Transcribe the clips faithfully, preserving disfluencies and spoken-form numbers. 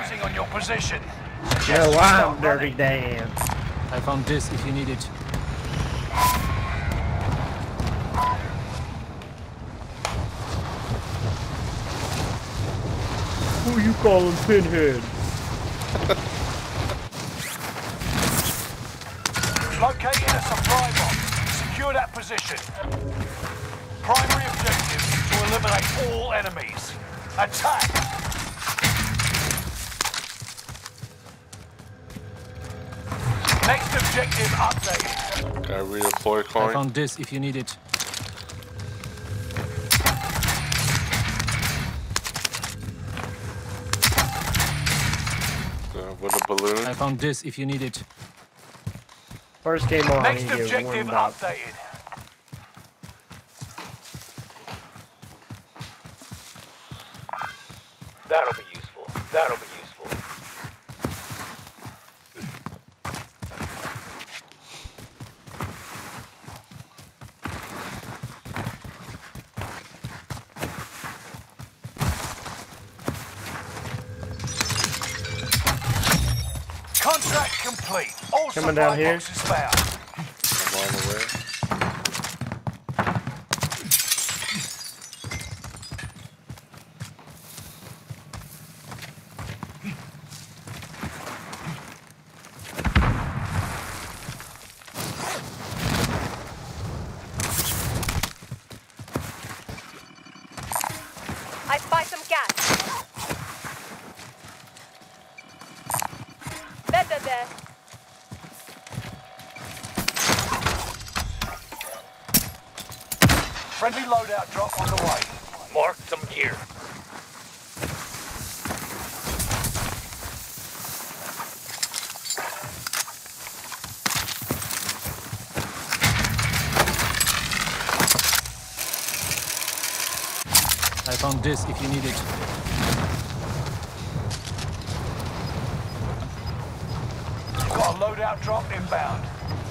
closing on your position. No, I'm Dirty Dan. I found this if you need it. Who you calling Pinhead? Locating a supply box. Secure that position. Primary objective to eliminate all enemies. Attack! Next objective updated. Can I redeploy I coin? found this if you need it. Uh, with a balloon. I found this if you need it. First game on, Next you get objective warmed up. updated. That'll be useful. That'll be useful. Contract complete. All Coming supply down here. boxes found. I'm on the way. I spy some gas. Better there. Friendly loadout drop on the way. Mark some gear. I found this if you need it. Got a loadout drop inbound.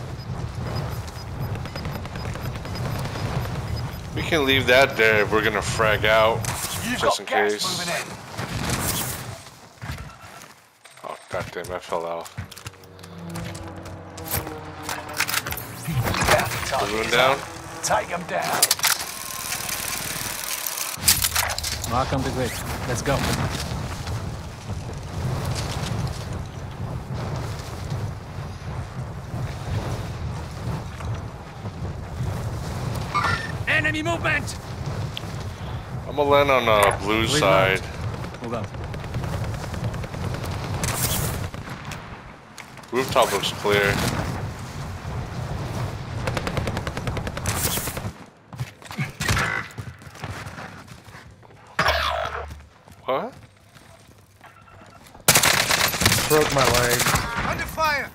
We can leave that there if we're gonna frag out, You've just got in gas case. moving in. Oh goddamn! I fell off. Bounty target Balloon is down. up. Take them down. Welcome to Grid. Let's go. Enemy movement! I'm gonna land on the blue Reload. side. Move up. Rooftop looks clear. What? Broke my leg. Under fire!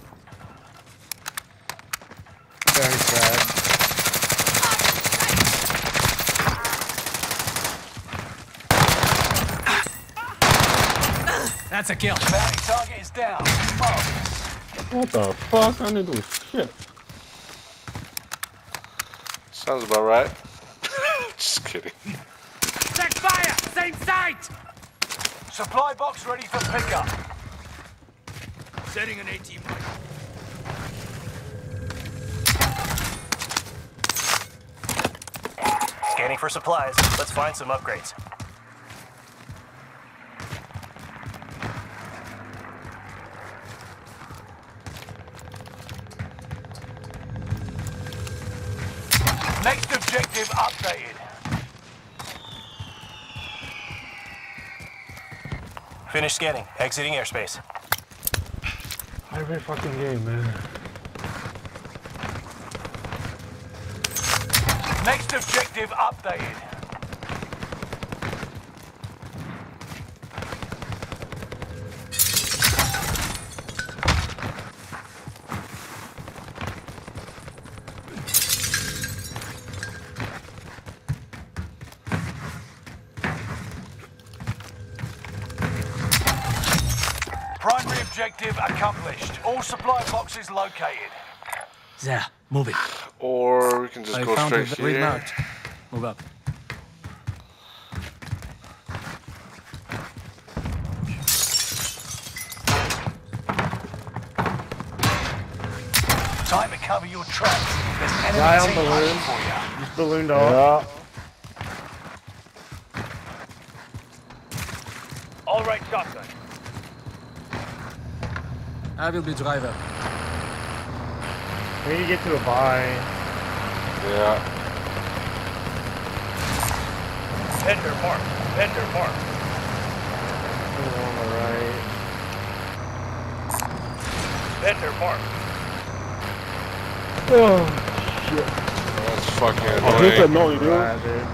Very sad. That's a kill. Bounty target is down. Marvelous. What the fuck? I didn't do shit. Sounds about right. Just kidding. Check fire! Same site! Supply box ready for pickup. Setting an AT Scanning for supplies. Let's find some upgrades. Next objective updated. Finish scanning. Exiting airspace. Every fucking game, man. Next objective updated. Primary objective accomplished. All supply boxes located. There, move it. Or we can just I go found straight it here. remarked. Move up. cover your tracks. There's enemy Guy on team balloon. waiting for you. Just ballooned off. Yeah. All right, shotgun. I will be driver. We need to get to a buy. Yeah. Vendor marked. Vendor marked. On the right. Vendor marked. Oh, shit. That's fucking Oh, this annoying. annoying, dude. Right, dude.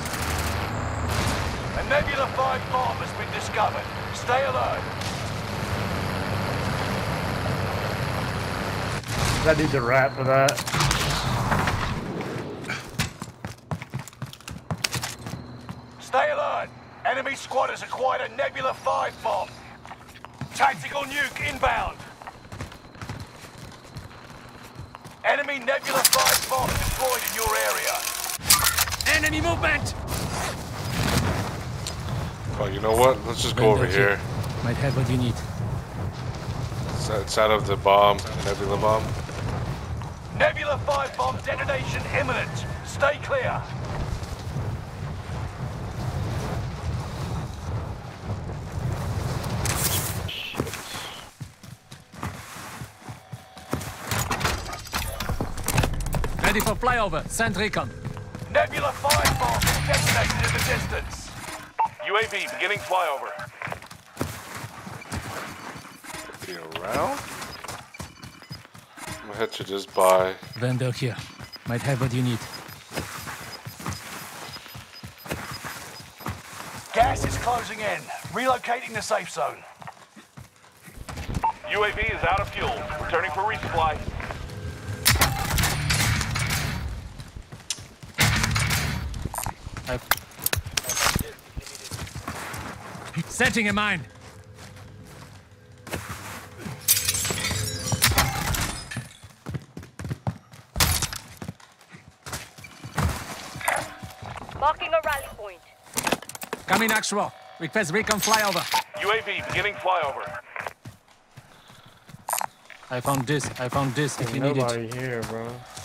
A Nebula five bomb has been discovered. Stay alert. That needs a rat for that. Stay alert. Enemy squad has acquired a Nebula five bomb. Tactical nuke inbound. Enemy Nebula five bomb deployed in your area. Enemy movement! Oh, you know what? Let's just go over Vendor here. kit. Might have what you need. It's, it's out of the bomb, Nebula bomb. Nebula five bomb detonation imminent. Stay clear. Ready for flyover. Send recon. Nebula five bomb detonated in the distance. U A V beginning flyover. Be around? I'm gonna head to this buy. Vendor here. Might have what you need. Gas is closing in. Relocating the safe zone. U A V is out of fuel. Returning for resupply. Setting a mine. Marking a rally point. Coming actual. Request recon flyover. U A V beginning flyover. I found this. I found this if you need it. Nobody here, bro.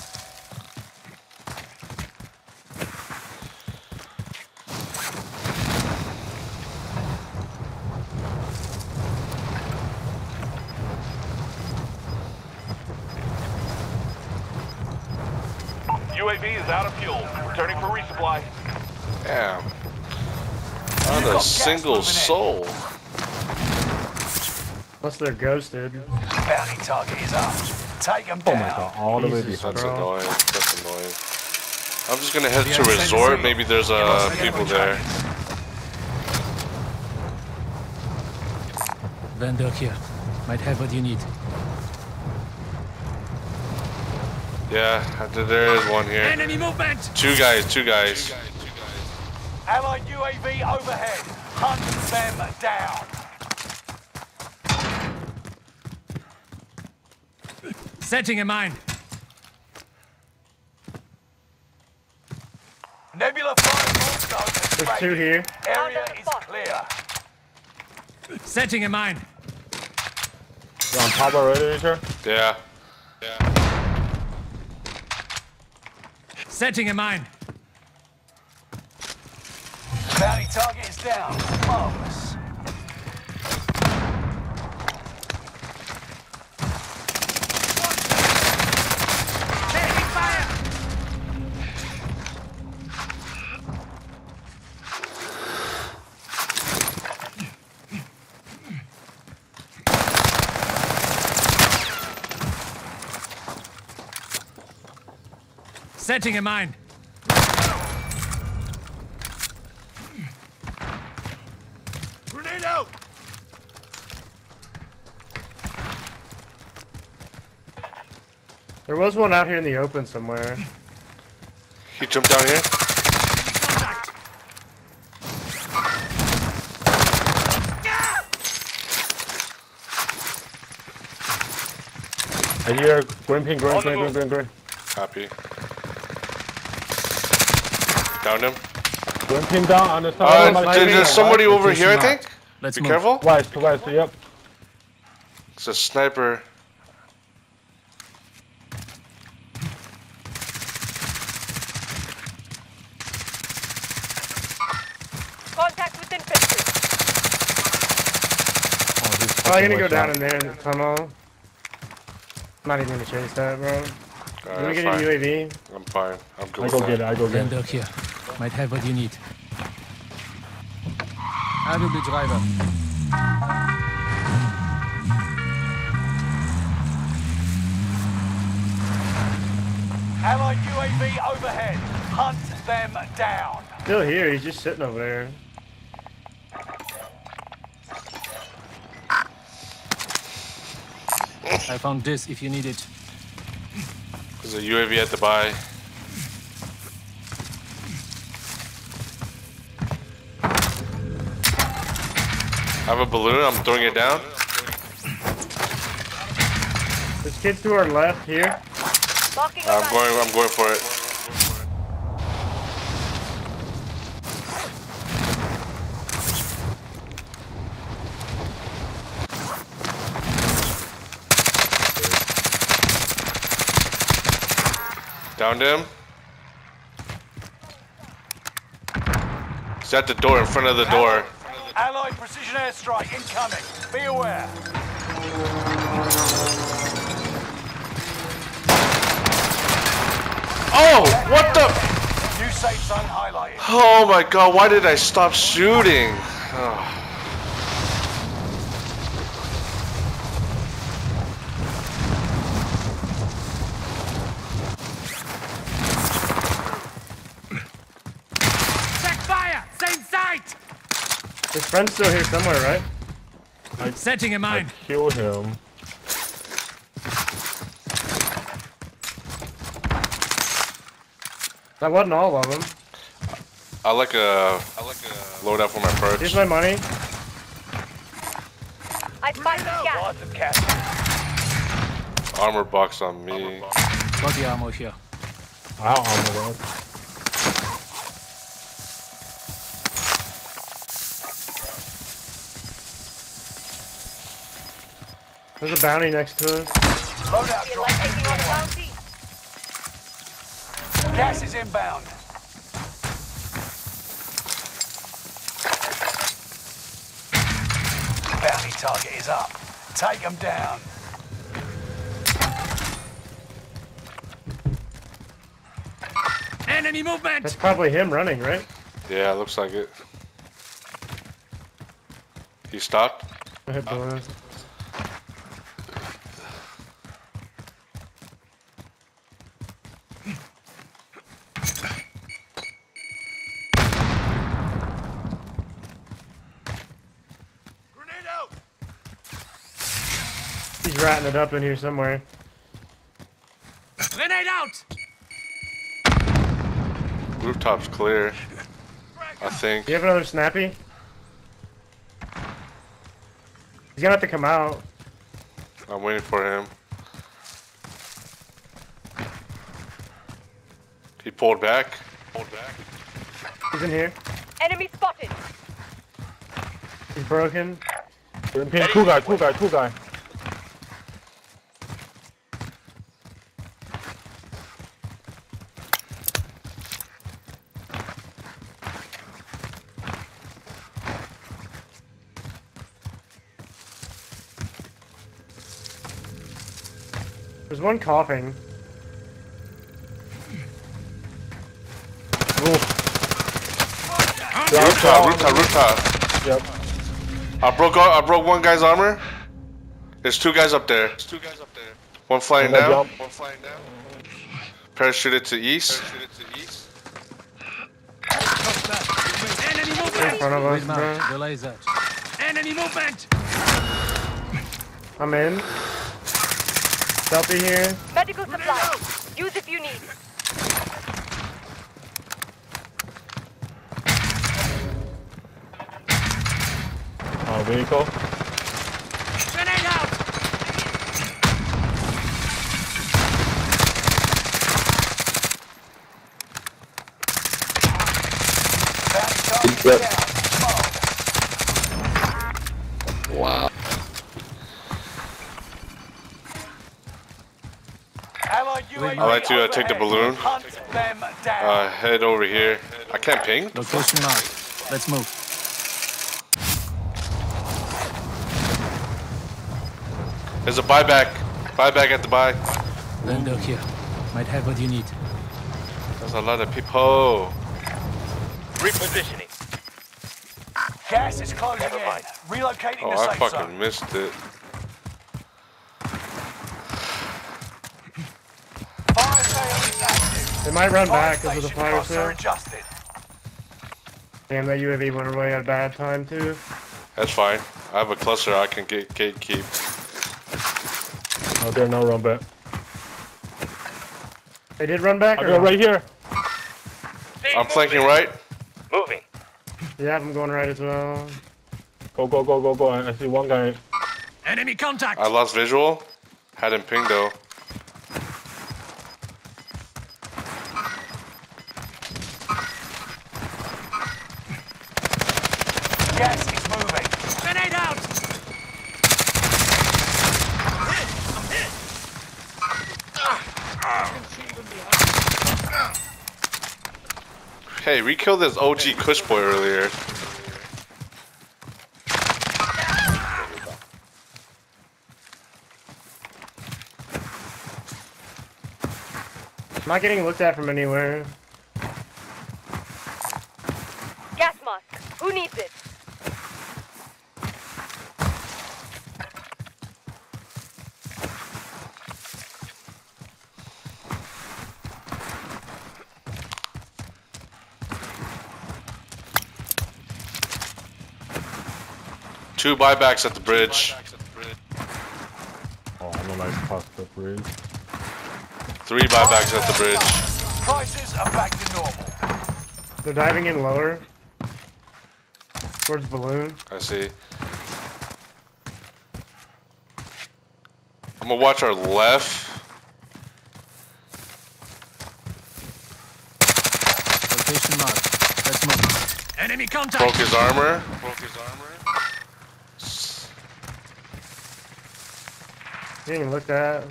U A V is out of fuel. Returning for resupply. Damn. Not got a gas single moving in. soul. Unless they're ghosted. Bounty target is up. Take them Oh down. my god, all the way Jesus. behind. That's Bro. annoying. That's annoying. I'm just gonna head Yeah, to send resort. signal. Maybe there's Give uh us the people enemy there. targets. Vendor here. Might have what you need. Yeah, I did- there is one here. Enemy movement! Two guys, two guys. Allied U A V overhead. Hunt them down. Setting a mine. Nebula five bomb zone has There's two raided. here. Area Found is spot. clear. Setting a mine. You're on top already, Richard? Yeah. Setting a mine. Bounty target is down. Marvelous. Taking fire! Setting a mine. Grenade out. There was one out here in the open somewhere. He jumped down here. I hear green ping, green, On the green, green, move. green, green. Copy. Down him. Green ping down on the Uh, side. of my there- screen. there's somebody over Location here, I marked. think. Let's Be move. careful. West, west, yep. It's a sniper. Oh, I'm gonna go down in there in the tunnel. I'm not even gonna chase that, bro. Alright, You wanna I'm get fine. a U A V? I'm fine. I'm good I with go that. get it. I go get it. Vendor here. Might have what you need. I will be driver. Allied U A V overhead. Hunt them down. Still here, he's just sitting over there. I found this if you need it. There's a U A V at the buy. I have a balloon. I'm throwing it down. There's kids to our left here. Marking a I'm rally. going. I'm going for it. Downed him. He's at the door, in front of the door. Allied precision airstrike incoming. Be aware. Oh, what the? New safe zone highlighted. Oh my god, why did I stop shooting? Oh. Check fire! Same site! His friend's still here somewhere, right? Setting a mine. Kill him. That wasn't all of them. I like a, I like a loadout for my perks. Here's my money. I spy the gas. Lots of cash. Armor box on me. Body armor here. I'll armor that. There's a bounty next to us. Loadout Feel drop. like taking on a bounty? Gas is inbound. Bounty target is up. Take them down. Enemy movement! That's probably him running, right? Yeah, looks like it. He stopped. Go ahead, Boaz. Grenade out. He's ratting it up in here somewhere. Grenade out! Rooftop's clear. I think. Do you have another snappy? He's gonna have to come out. I'm waiting for him. He pulled back. Pulled back. He's in here. Enemy spotted. He's broken. Pin, two guy, two guy, two guy. There's one coughing. Rooftop, rooftop, rooftop. Yep. I broke. I broke one guy's armor. There's two guys up there. There's two guys up there. One flying One guy down. jump. One flying down. Parachuted to east. Parachuted to east. Enemy In movement! front of us, Wait, man. bro. Realize that. Enemy movement! I'm in. Stealthy here. Medical supplies. Use if you need. Uh, vehicle. Grenade out! Bounty target Yep. down. Wow. Allied U A V I'd like to, uh, take the overhead. balloon. Hunt them down. Uh, head over here. I can't ping. Location marked. Let's move. There's a buyback. Buyback at the buy. Lando here. Might have what you need. There's a lot of people. Repositioning. Gas is closing Never in. mind. Relocating Oh, the I safe fucking zone. missed it. Fire sale is active. They might run Fire back because of the station fire costs are sale. adjusted. Damn, that U A V went away at a bad time too. That's fine. I have a cluster I can get gatekeep. Oh, there, no run back. They did run back. I Or go no? right here. I'm flanking right. Moving. Yeah, I'm going right as well. Go, go, go, go, go. I I see one guy. Enemy contact! I lost visual. Had him pinged though. Gas is moving. Grenade out! Hey, we killed this O G Kush boy earlier. I'm not getting looked at from anywhere. Gas mask. Who needs it? Two buybacks at the bridge. Oh, I know nice past the bridge. Three buybacks at the bridge. Prices are back to normal. They're diving in lower. Towards balloon. I see. I'm gonna watch our left. Location marked. Let's move. Enemy contact! Broke his armor. Broke his armor. Getting even looked at.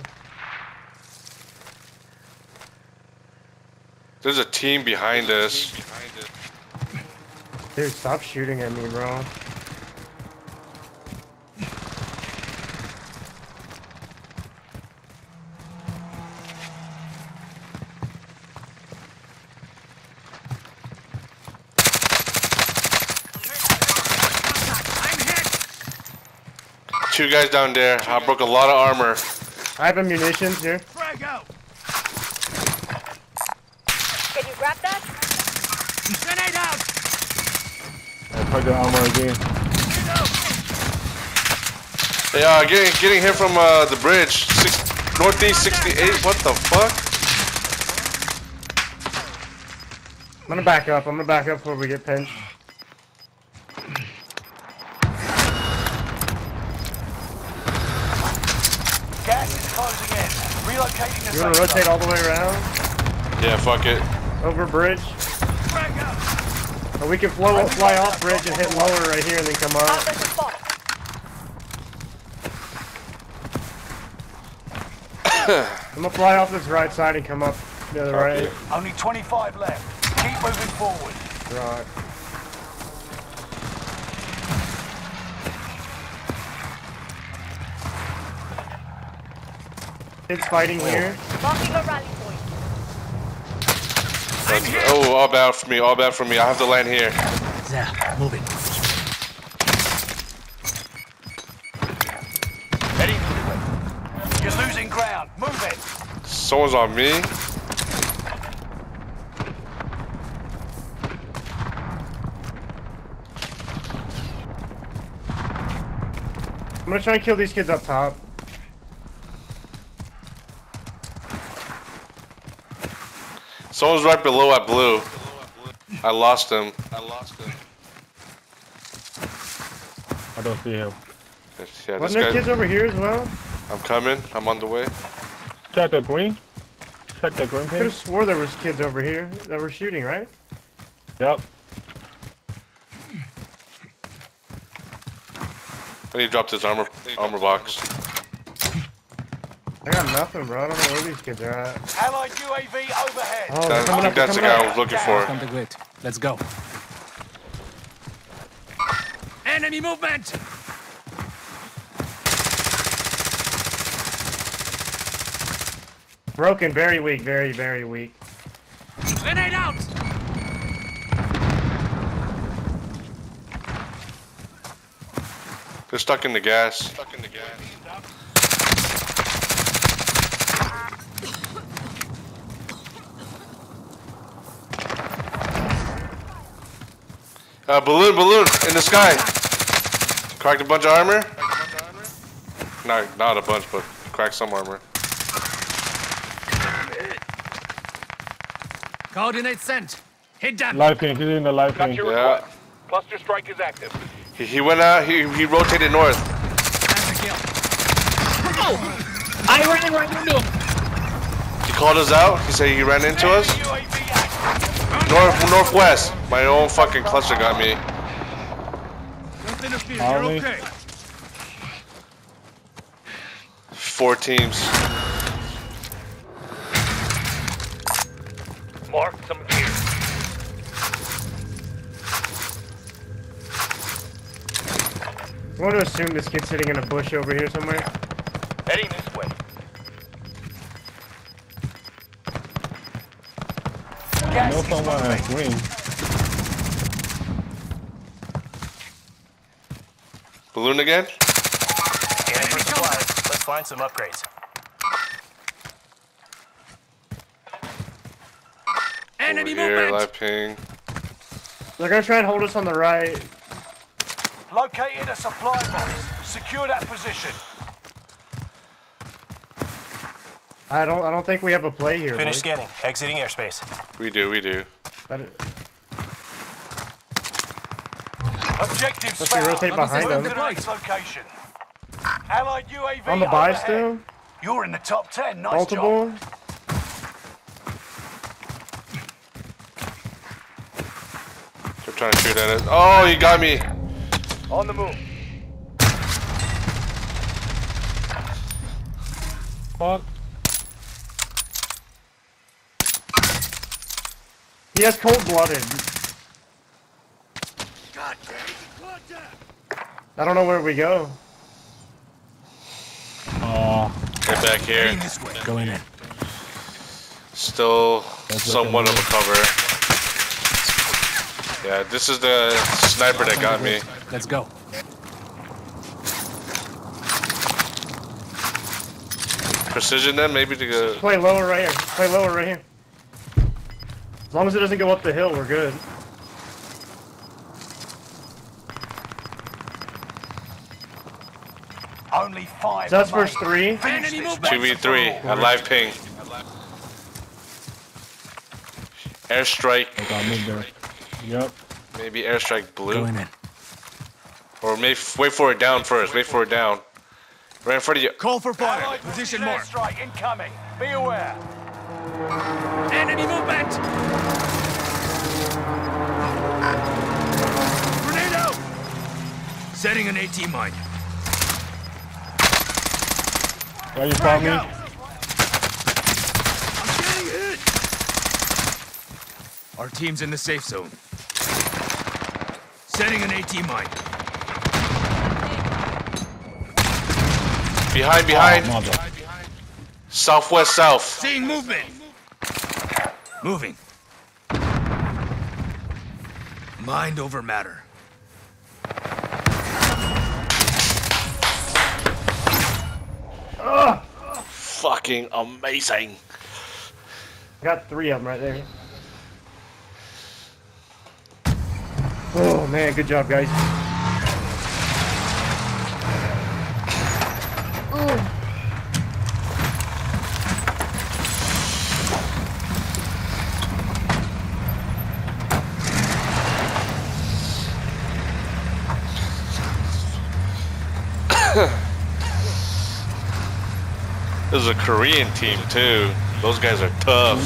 There's a team behind us. Dude, stop shooting at me, bro. I'm hit! Two guys down there. I broke a lot of armor. I have ammunition here. Frag out! Can you grab that? Grenade out! I tried the armor again. Hey, uh, getting getting hit from uh, the bridge. Six, northeast sixty-eight. What the fuck? I'm gonna back up. I'm gonna back up before we get pinched. Gas is closing in. Relocating the You wanna safe rotate zone. all the way around? Yeah, fuck it. Over bridge? Frag out. Or we can flow, fly off bridge and hit lower right here and then come Out up. there's a spot. I'm gonna fly off this right side and come up the other right. Only twenty-five left. Keep moving forward. Rock. Kids fighting here. Marking a rally point. That's- oh, all bad for me. All bad for me. I have to land here. There, moving. Heading this way. You're losing ground. Move it. Someone's on me. I'm gonna try and kill these kids up top. Someone's right below at blue. I lost him. I lost him. I don't see him. Yeah, this Wasn't there guy. kids over here as well? I'm coming. I'm on the way. Check the green. Check the green I could pin. have swore there was kids over here that were shooting, right? Yep. And he dropped his armor armor box. I got nothing, bro. I don't know where these kids are at. Allied U A V overhead. Oh, they're That, I coming think up, they're that's the coming guy I up. was looking for. Come to grid. Let's go. Enemy movement! Broken, very weak, very, very weak. Grenade out! They're stuck in the gas. Stuck in the gas. Uh, balloon, balloon, in the sky. Cracked a bunch of armor. No, not a bunch, but cracked some armor. Coordinates sent. Hit them. Live ping. He's in the live Got ping. your Yeah. request. Cluster strike is active. He, he went out, he, he rotated north. Time to kill. I ran right into him. He called us out. He said he ran into us. U A V active. North, northwest. My own fucking cluster got me. Don't interfere. Army. You're okay. Four teams. Mark some gear. I want to assume this kid's sitting in a bush over here somewhere. Heading this way. I Gas know is someone moving. at green. Balloon again? Scanning for supplies. Let's find some upgrades. Enemy Over here, movement. live ping. They're gonna try and hold us on the right. Located a supply box. Secure that position. I don't. I don't think we have a play here. Finish boys. scanning. Exiting airspace. We do, we do. But- Objectives Let's see, found. rotate behind Move them. to the next location. Allied U A V On the buy overhead. still. You're in the top ten. Nice job. Multiple. They're trying to shoot at us. Oh, he got me. On the move. Fuck. He has cold-blooded. I don't know where we go. Oh, Get back here. This way. Going in. Still That's somewhat of looking a cover. Yeah, this is the sniper that got me. Let's go. Precision then, maybe to go. Play lower right here. Play lower right here. As long as it doesn't go up the hill, we're good. Only five. So that's remain. verse three. Finish Enemy this movement. two v three once and for all. at live ping. Airstrike. I got moved there. Yep. Maybe airstrike blue. Going in. Or maybe wait for it down first. Wait for it down. Right in front of you. Call for fire. Allied Position precision mark. airstrike incoming. Be aware. Enemy movement. Grenade out. Setting an AT mine. Why you spot me? I'm getting hit. Our team's in the safe zone. Setting an AT mine. Behind, behind. Oh, mother. Southwest, south. Seeing movement. Moving. Mind over matter. Fucking amazing. Got three of them right there. Oh man, good job, guys. This is a Korean team too. Those guys are tough.